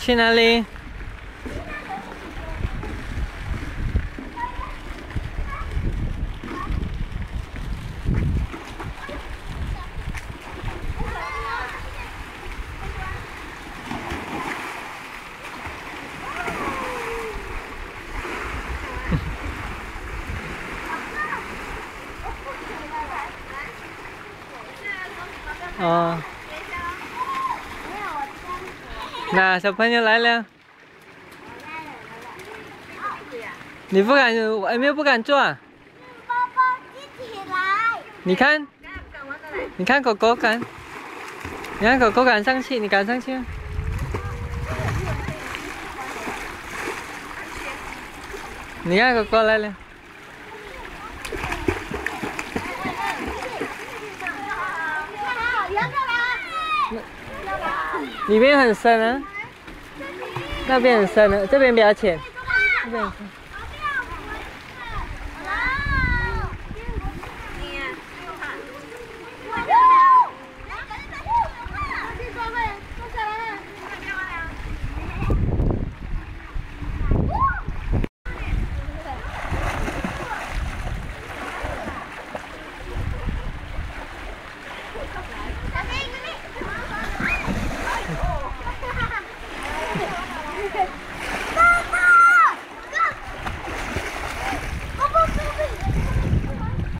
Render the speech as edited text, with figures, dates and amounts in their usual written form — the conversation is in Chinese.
去哪里？哦，那小朋友来了，你不敢，有没有不敢坐？ 宝宝一起来。 你看，你看狗狗敢，你看狗狗敢上去，你敢上去吗？你看狗狗来了。 里面很深啊，那边很深啊，这边比较浅，这边很深。